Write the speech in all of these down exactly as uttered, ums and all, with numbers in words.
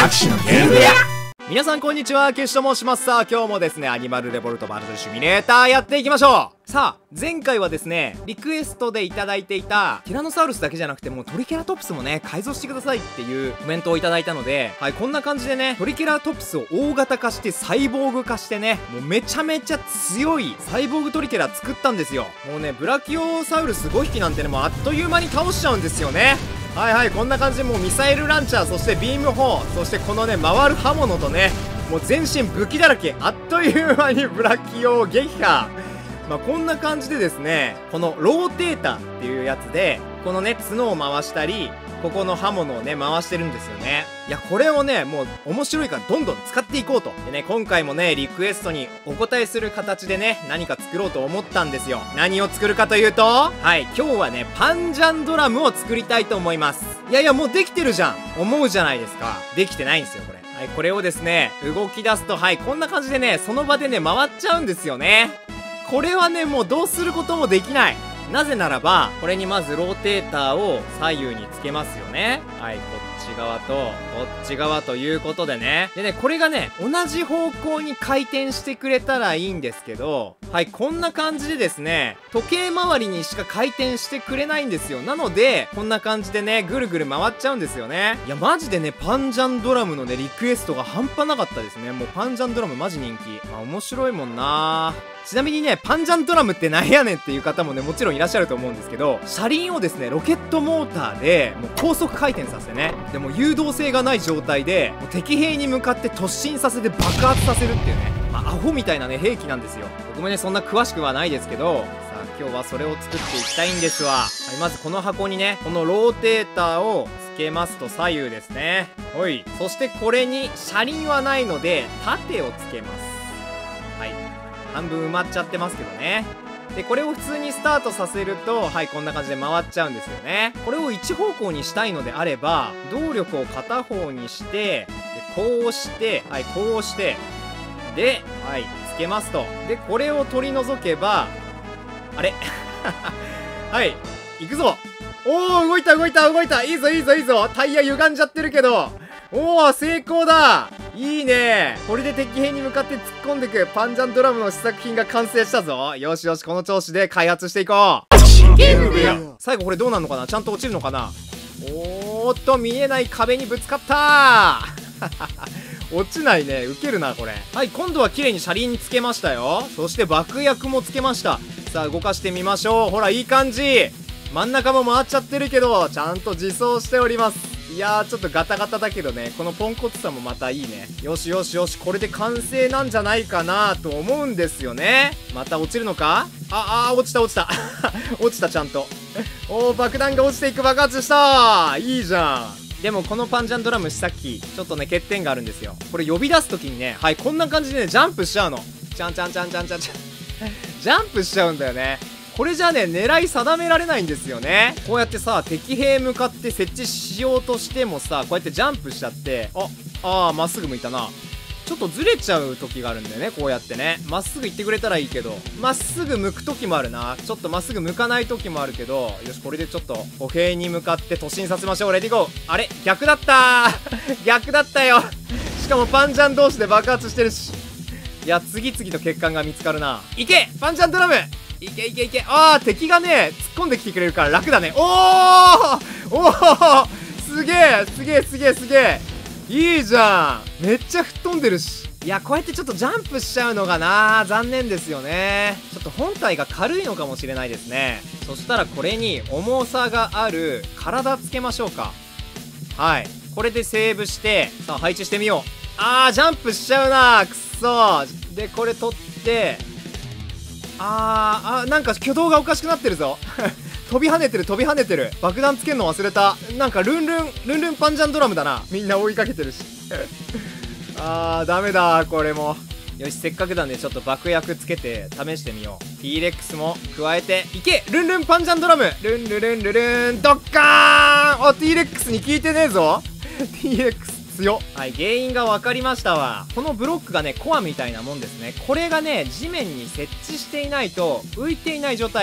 拍手のゲーム部屋。 皆さんこんにちは、ケシと申します。さあ今日もですね、アニマルレボルトバトルシミュレーターやっていきましょう。さあ前回はですね、リクエストでいただいていたティラノサウルスだけじゃなくてもうトリケラトプスもね改造してくださいっていうコメントをいただいたので、はい、こんな感じでねトリケラトプスを大型化してサイボーグ化してね、もうめちゃめちゃ強いサイボーグトリケラ作ったんですよ。もうねブラキオサウルスごひきなんてねもうあっという間に倒しちゃうんですよね。はいはい、こんな感じでもうミサイルランチャー、そしてビーム砲、そしてこのね回る刃物とね、もう全身武器だらけ、あっという間にブラキオを撃破。まあこんな感じでですね、このローテーターっていうやつでこのね角を回したり、ここの刃物をね回してるんですよね。いやこれをねもう面白いからどんどん使っていこうと。でね今回もねリクエストにお答えする形でね何か作ろうと思ったんですよ。何を作るかというと、はい今日はねパンジャンドラムを作りたいと思います。いやいやもうできてるじゃん思うじゃないですか。できてないんですよこれ。はいこれをですね動き出すと、はいこんな感じでねその場でね回っちゃうんですよね。これはねもうどうすることもできない。なぜならばこれにまずローテーターを左右につけますよね。はいこっち側とこっち側ということでね。でねこれがね同じ方向に回転してくれたらいいんですけど、はいこんな感じでですね時計回りにしか回転してくれないんですよ。なのでこんな感じでねぐるぐる回っちゃうんですよね。いやマジでねパンジャンドラムのねリクエストが半端なかったですね。もうパンジャンドラムマジ人気。まあ面白いもんな。ちなみにねパンジャンドラムってなんやねんっていう方もねもちろんいらっしゃると思うんですけど、車輪をですねロケットモーターでもう高速回転させてね、でも誘導性がない状態でもう敵兵に向かって突進させて爆発させるっていうね、まあ、アホみたいなね兵器なんですよ。僕もねそんな詳しくはないですけど、さあ今日はそれを作っていきたいんですわ。はい、まずこの箱にねこのローテーターをつけますと左右ですね。ほい、そしてこれに車輪はないので盾をつけます。はい半分埋まっちゃってますけどね。でこれを普通にスタートさせると、はいこんな感じで回っちゃうんですよね。これを一方向にしたいのであれば動力を片方にして、でこうしてはいこうしてではいつけますと。でこれを取り除けばあれはい行くぞ。おお動いた動いた動いた、いいぞいいぞいいぞ。タイヤ歪んじゃってるけど、おお成功だ。いいね。これで敵兵に向かって突っ込んでくパンジャンドラムの試作品が完成したぞ。よしよしこの調子で開発していこう。ゲーム部屋。最後これどうなるのかな、ちゃんと落ちるのかな。おーっと見えない壁にぶつかった落ちないね、ウケるなこれ。はい今度は綺麗に車輪につけましたよ。そして爆薬もつけました。さあ動かしてみましょう。ほらいい感じ。真ん中も回っちゃってるけどちゃんと自走しております。いやーちょっとガタガタだけどね、このポンコツさもまたいいね。よしよしよし、これで完成なんじゃないかなと思うんですよね。また落ちるのか。ああー落ちた落ちた落ちたちゃんとおお爆弾が落ちていく。爆発した。いいじゃん。でもこのパンジャンドラム試作機ちょっとね欠点があるんですよ。これ呼び出す時にね、はいこんな感じでねジャンプしちゃうの。ちゃんちゃんちゃんちゃんちゃんちゃんジャンプしちゃうんだよね。これじゃね狙い定められないんですよね。こうやってさ敵兵向かって設置しようとしてもさ、こうやってジャンプしちゃって、ああーまっすぐ向いたな。ちょっとずれちゃう時があるんだよね。こうやってねまっすぐ行ってくれたらいいけど、まっすぐ向く時もあるな。ちょっとまっすぐ向かない時もあるけど、よしこれでちょっと歩兵に向かって突進させましょう。レディゴー。あれ逆だったー逆だったよしかもパンジャン同士で爆発してるし。いや次々と欠陥が見つかるな。いけパンジャンドラムいけいけいけ。ああ敵がね突っ込んできてくれるから楽だね。おおおおすげえすげえすげえすげえいいじゃん。めっちゃ吹っ飛んでるし。いやこうやってちょっとジャンプしちゃうのがな残念ですよね。ちょっと本体が軽いのかもしれないですね。そしたらこれに重さがある体つけましょうか。はいこれでセーブしてさあ配置してみよう。あージャンプしちゃうなくっそ。でこれ取ってあーあなんか挙動がおかしくなってるぞ飛び跳ねてる飛び跳ねてる。爆弾つけるの忘れた。なんかルンルンルンルンパンジャンドラムだな。みんな追いかけてるしあーダメだこれも。よしせっかくなんでちょっと爆薬つけて試してみよう。 T レックスも加えていけ。ルンルンパンジャンドラムルンルルンルルンドッカーン。お T レックスに効いてねえぞT レックス強っ。はい原因が分かりましたわ。このブロックがねコアみたいなもんですね。これがね地面に設置していないと浮いていない状態。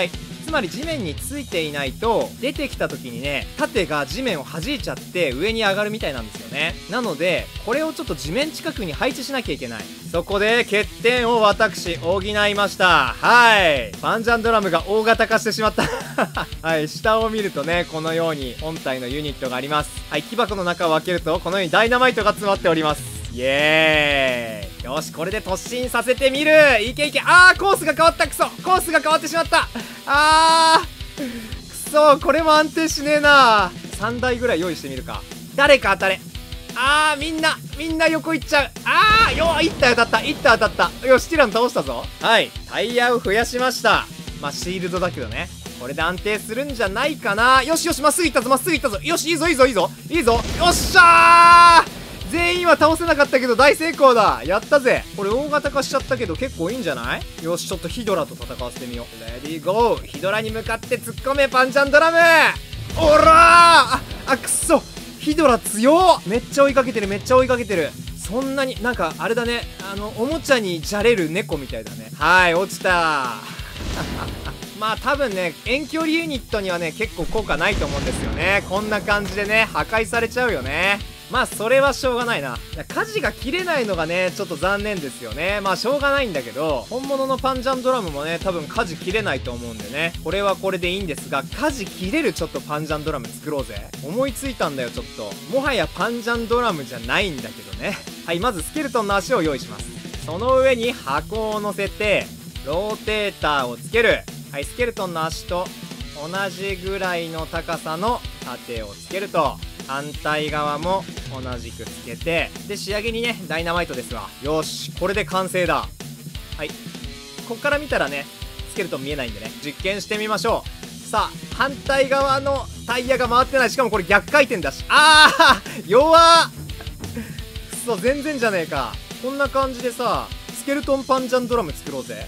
つまり地面についていないと出てきた時にね、盾が地面を弾いちゃって上に上がるみたいなんですよね。なのでこれをちょっと地面近くに配置しなきゃいけない。そこで欠点を私補いました。はい、パンジャンドラムが大型化してしまったはい、下を見るとね、このように本体のユニットがあります。はい、木箱の中を開けるとこのようにダイナマイトが詰まっております。イエーイ。よし、これで突進させてみる。いけいけ。あー、コースが変わった。クソ、コースが変わってしまった。あー、くそ、これも安定しねえな。さんだいぐらい用意してみるか。誰か当たれ。あー、みんなみんな横行っちゃう。あー、よー、いった当たった、いった当たった。よし、ティラノ倒したぞ。はい、タイヤを増やしました。まあシールドだけどね、これで安定するんじゃないかな。よしよし、まっすぐ行ったぞ、まっすぐ行ったぞ。よし、いいぞいいぞいいぞいいぞ。よっしゃー、全員は倒せなかったけど大成功だ。やったぜ。これ大型化しちゃったけど結構いいんじゃない？よし、ちょっとヒドラと戦わせてみよう。レディーゴー。ヒドラに向かって突っ込め、パンジャンドラム。おらー、ああ、くそ、ヒドラ強っ。めっちゃ追いかけてる、めっちゃ追いかけてる。そんなになんかあれだね、あのおもちゃにじゃれる猫みたいだね。はい、落ちたまあ多分ね、遠距離ユニットにはね結構効果ないと思うんですよね。こんな感じでね破壊されちゃうよね。まあそれはしょうがないな。舵が切れないのがねちょっと残念ですよね。まあしょうがないんだけど、本物のパンジャンドラムもね多分舵切れないと思うんでね、これはこれでいいんですが、舵切れるちょっとパンジャンドラム作ろうぜ。思いついたんだよ。ちょっともはやパンジャンドラムじゃないんだけどね。はい、まずスケルトンの足を用意します。その上に箱を乗せてローテーターをつける。はい、スケルトンの足と同じぐらいの高さの盾をつけると、反対側も同じくつけて、で仕上げにねダイナマイトですわ。よし、これで完成だ。はい、こっから見たらねスケルトン見えないんでね、実験してみましょう。さあ、反対側のタイヤが回ってない。しかもこれ逆回転だし、あー弱っくそ、全然じゃねえか。こんな感じでさ、スケルトンパンジャンドラム作ろうぜ。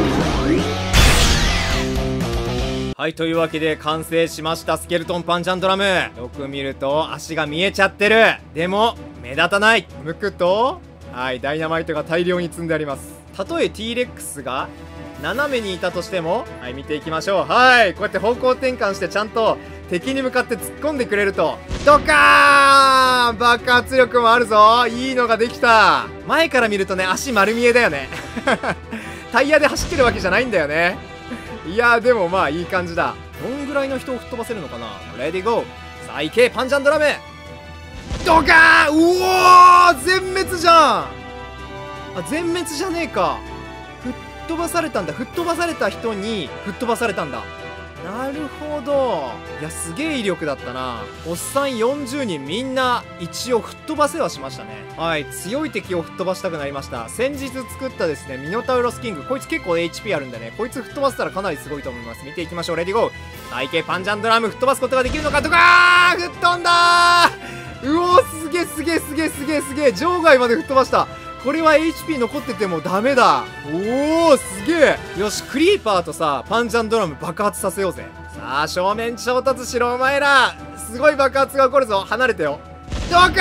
はい、というわけで完成しました、スケルトンパンジャンドラム。よく見ると足が見えちゃってる。でも目立たない。向くと、はい、ダイナマイトが大量に積んであります。たとえ T レックスが斜めにいたとしても、はい、見ていきましょう。はい、こうやって方向転換してちゃんと敵に向かって突っ込んでくれると、ドカーン、爆発力もあるぞ。いいのができた。前から見るとね足丸見えだよねタイヤで走ってるわけじゃないんだよね。いやー、でもまあいい感じだ。どんぐらいの人を吹っ飛ばせるのかな。レディーゴー。さあ行け、パンジャンドラム。ドカーン。うおー、全滅じゃん。あ、全滅じゃねえか。吹っ飛ばされたんだ。吹っ飛ばされた人に吹っ飛ばされたんだ。なるほど。いや、すげえ威力だったな。おっさんよんじゅうにんみんな一応吹っ飛ばせはしましたね。はい、強い敵を吹っ飛ばしたくなりました。先日作ったですねミノタウロスキング、こいつ結構 エイチピー あるんでね、こいつ吹っ飛ばせたらかなりすごいと思います。見ていきましょう。レディゴー。体型パンジャンドラム吹っ飛ばすことができるのか。とかー、吹っ飛んだー。うおー、すげえすげえすげえすげえすげえ、場外まで吹っ飛ばした。これは エイチピー 残っててもダメだ。おお、すげえ。よし、クリーパーとさパンジャンドラム爆発させようぜ。さあ、正面衝突しろお前ら。すごい爆発が起こるぞ。離れてよ。ドカ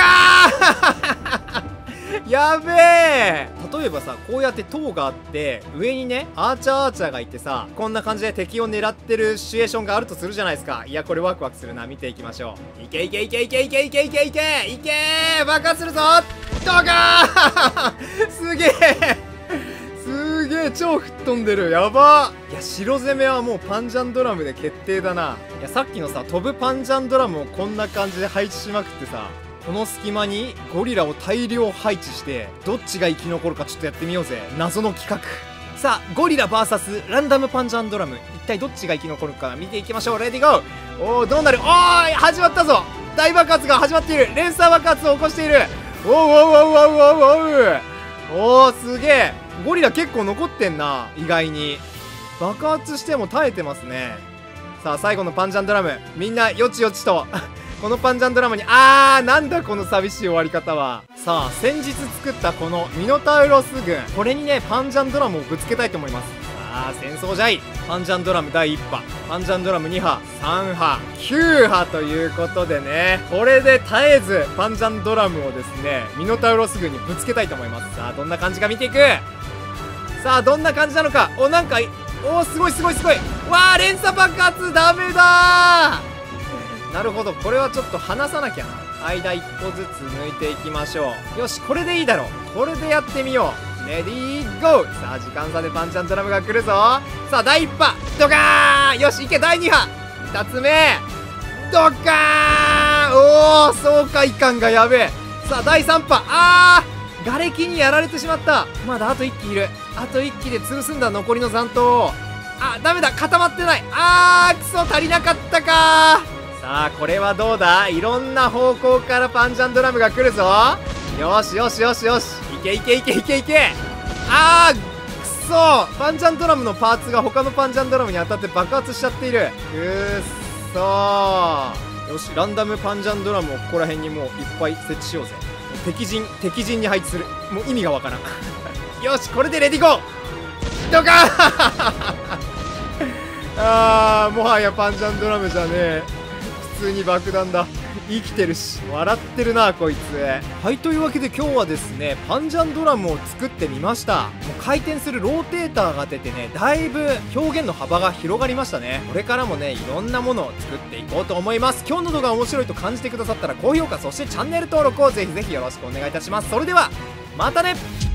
ーやべえ。例えばさ、こうやって塔があって上にねアーチャーアーチャーがいてさ、こんな感じで敵を狙ってるシチュエーションがあるとするじゃないですか。いや、これワクワクするな。見ていきましょう。いけいけいけいけいけいけいけいけいけー、爆発するぞ。ドカーすげえすげえ、超吹っ飛んでる。やば。いや、白攻めはもうパンジャンドラムで決定だな。いや、さっきのさ飛ぶパンジャンドラムをこんな感じで配置しまくってさ、この隙間にゴリラを大量配置してどっちが生き残るかちょっとやってみようぜ。謎の企画。さあ、ゴリラ ブイエス ランダムパンジャンドラム、一体どっちが生き残るか見ていきましょう。レディゴー。おー、どうなる。おーい、始まったぞ。大爆発が始まっている。連鎖爆発を起こしている。おーおーおーおーおーおーおー、すげえ。ゴリラ結構残ってんな。意外に爆発しても耐えてますね。さあ、最後のパンジャンドラム、みんなよちよちとこのパンジャンドラムに、あー、なんだこの寂しい終わり方は。さあ、先日作ったこのミノタウロス軍、これにねパンジャンドラムをぶつけたいと思います。さあ、戦争じゃい。パンジャンドラムだいいっ波、パンジャンドラムに波、さん波、きゅう波ということでね、これで絶えずパンジャンドラムをですねミノタウロス軍にぶつけたいと思います。さあ、どんな感じか見ていく。さあ、どんな感じなのか。お、なんかおお、すごいすごいすごい。わあ、連鎖爆発ダメだー。なるほど、これはちょっと離さなきゃな。間いっこずつ抜いていきましょう。よし、これでいいだろう。これでやってみよう。レディーゴー。さあ、時間差でパンチャンドラムが来るぞ。さあ、だいいち波ドカーン。よし、いけ。だいに波ふたつめドカーン。おお、爽快感がやべえ。さあ、だいさん波。あー、瓦礫にやられてしまった。まだあといっ機いる。あといっ機で潰すんだ、残りの残党を。あ、ダメだ、固まってない。あー、くそ、足りなかったかー。さあ、これはどうだ。いろんな方向からパンチャンドラムが来るぞ。よしよしよしよし、いけいけいけいけいけ。あー、くそ、パンチャンドラムのパーツが他のパンチャンドラムに当たって爆発しちゃっている。くっそー。よし、ランダムパンチャンドラムをここら辺にもういっぱい設置しようぜ。敵陣敵陣に配置する。もう意味がわからんよし、これでレディゴードカーあー、もはやパンチャンドラムじゃねえ、普通に爆弾だ。生きてるし笑ってるなこいつ。はい、というわけで今日はですね、パンチャンドラムを作ってみました。もう回転するローテーターが出てね、だいぶ表現の幅が広がりましたね。これからもね、いろんなものを作っていこうと思います。今日の動画が面白いと感じてくださったら高評価、そしてチャンネル登録をぜひぜひよろしくお願いいたします。それではまたね。